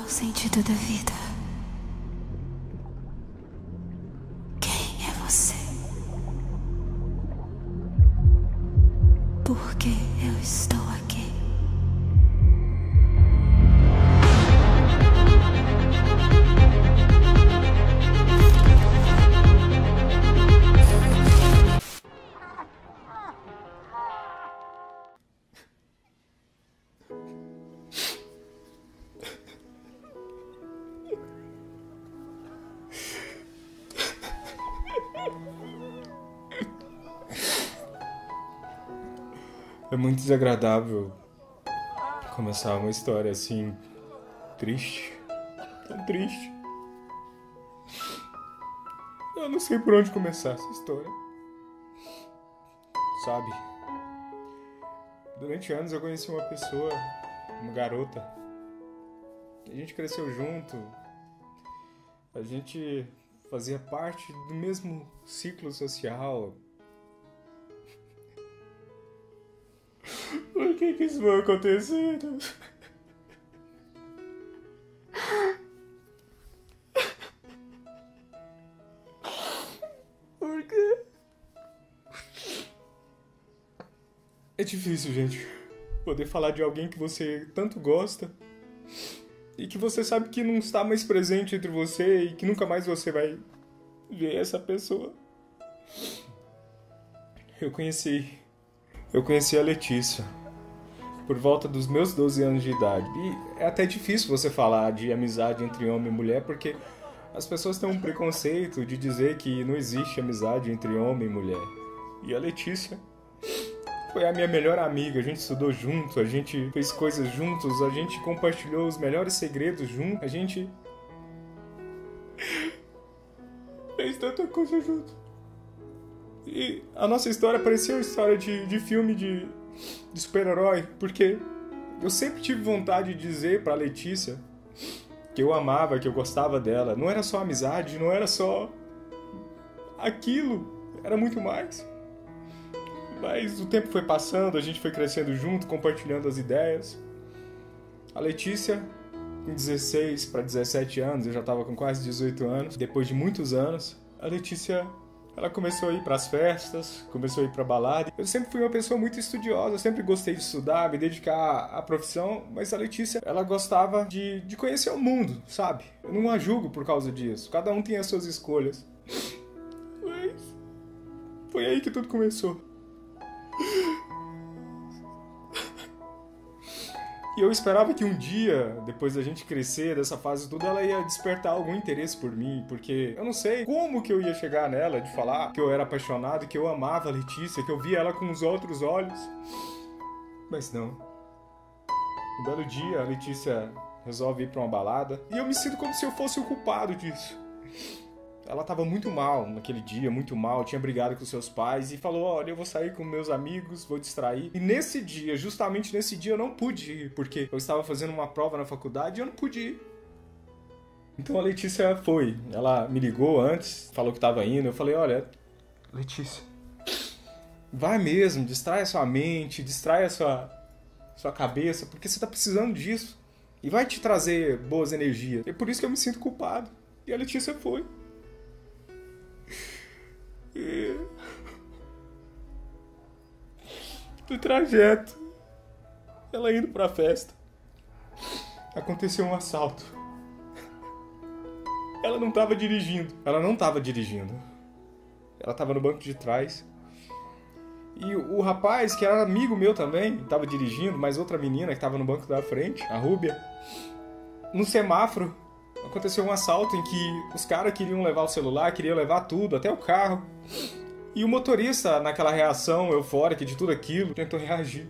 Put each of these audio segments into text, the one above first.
o sentido da vida? Quem é você? Por que eu estou aqui? É muito desagradável começar uma história assim, triste, tão triste. Eu não sei por onde começar essa história. Sabe? Durante anos eu conheci uma pessoa, uma garota. A gente cresceu junto. A gente fazia parte do mesmo ciclo social. Por que isso vai acontecendo? Por quê? É difícil, gente, poder falar de alguém que você tanto gosta e que você sabe que não está mais presente entre você e que nunca mais você vai ver essa pessoa. Eu conheci a Letícia por volta dos meus 12 anos de idade. E é até difícil você falar de amizade entre homem e mulher, porque as pessoas têm um preconceito de dizer que não existe amizade entre homem e mulher. E a Letícia foi a minha melhor amiga. A gente estudou junto, a gente fez coisas juntos, a gente compartilhou os melhores segredos juntos, a gente fez tanta coisa junto. E a nossa história parecia uma história de filme de super-herói, porque eu sempre tive vontade de dizer pra Letícia que eu amava, que eu gostava dela. Não era só amizade, não era só aquilo, era muito mais. Mas o tempo foi passando, a gente foi crescendo junto, compartilhando as ideias. A Letícia, com 16 para 17 anos, eu já estava com quase 18 anos, depois de muitos anos, a Letícia, ela começou a ir para as festas, começou a ir para balada. Eu sempre fui uma pessoa muito estudiosa, sempre gostei de estudar, me dedicar à profissão, mas a Letícia, ela gostava de conhecer o mundo, sabe? Eu não a julgo por causa disso, cada um tem as suas escolhas. Mas foi aí que tudo começou. E eu esperava que um dia, depois da gente crescer, dessa fase toda, ela ia despertar algum interesse por mim, porque eu não sei como que eu ia chegar nela, de falar que eu era apaixonado, que eu amava a Letícia, que eu via ela com os outros olhos. Mas não. Um belo dia, a Letícia resolve ir pra uma balada, e eu me sinto como se eu fosse o culpado disso. Ela tava muito mal naquele dia, muito mal, tinha brigado com seus pais e falou, olha, eu vou sair com meus amigos, vou distrair. E nesse dia, justamente nesse dia, eu não pude ir, porque eu estava fazendo uma prova na faculdade e eu não pude ir. Então a Letícia foi, ela me ligou antes, falou que estava indo, eu falei, olha, Letícia, vai mesmo, distrai a sua mente, distrai a sua cabeça, porque você tá precisando disso. E vai te trazer boas energias. É por isso que eu me sinto culpado. E a Letícia foi. E no trajeto, ela indo pra festa, aconteceu um assalto. Ela não tava dirigindo. Ela tava no banco de trás. E o rapaz, que era amigo meu também, tava dirigindo, mas outra menina que tava no banco da frente, a Rúbia. No semáforo, aconteceu um assalto em que os caras queriam levar o celular, queriam levar tudo, até o carro. E o motorista, naquela reação eufórica de tudo aquilo, tentou reagir.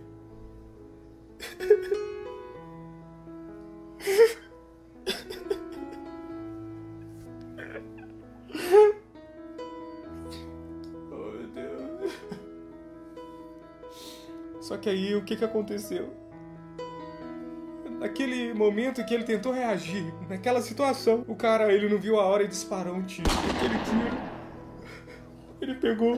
Oh, meu Deus. Só que aí, o que aconteceu? Naquele momento que ele tentou reagir, naquela situação, o cara, ele não viu a hora e disparou um tiro. Aquele tiro, ele pegou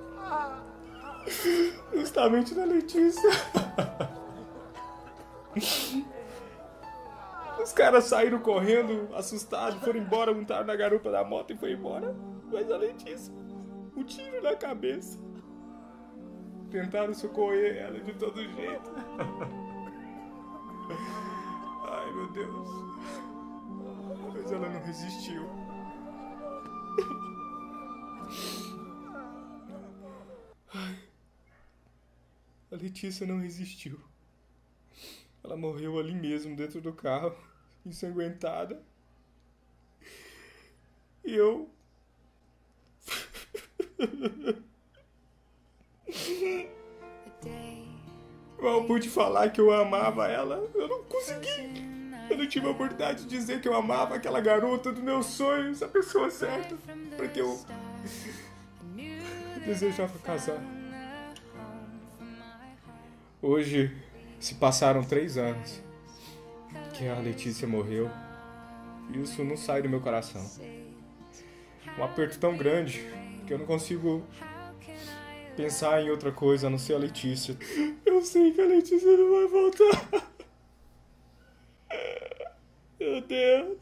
justamente na Letícia. Os caras saíram correndo, assustados, foram embora, montaram na garupa da moto e foi embora. Mas a Letícia, um tiro na cabeça. Tentaram socorrer ela de todo jeito. Ai, meu Deus. Mas ela não resistiu. Ai. A Letícia não resistiu. Ela morreu ali mesmo, dentro do carro, ensanguentada. E eu... Mal pude falar que eu amava ela. Eu não consegui. Eu não tive a oportunidade de dizer que eu amava aquela garota dos meus sonhos, a pessoa certa, porque eu desejava casar. Hoje se passaram 3 anos que a Letícia morreu. E isso não sai do meu coração. Um aperto tão grande que eu não consigo pensar em outra coisa a não ser a Letícia. Eu sei que a Letícia não vai voltar. Meu Deus.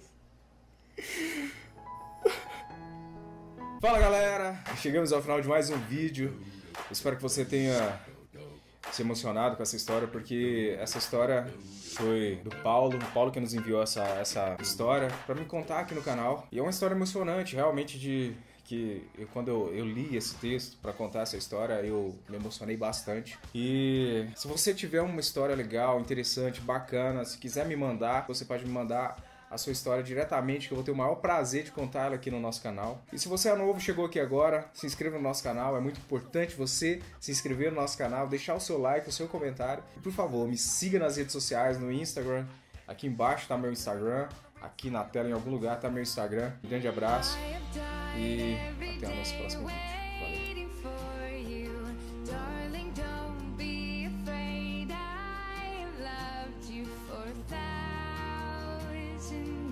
Fala, galera. Chegamos ao final de mais um vídeo. Espero que você tenha se emocionado com essa história, porque essa história foi do Paulo. O Paulo que nos enviou essa história pra me contar aqui no canal. E é uma história emocionante, realmente, quando eu li esse texto para contar essa história, eu me emocionei bastante. E se você tiver uma história legal, interessante, bacana, se quiser me mandar, você pode me mandar a sua história diretamente, que eu vou ter o maior prazer de contar ela aqui no nosso canal. E se você é novo, chegou aqui agora, se inscreva no nosso canal. É muito importante você se inscrever no nosso canal, deixar o seu like, o seu comentário. E por favor, me siga nas redes sociais, no Instagram. Aqui embaixo tá meu Instagram. Aqui na tela, em algum lugar, tá meu Instagram. Um grande abraço e até o nosso próximo vídeo. Valeu!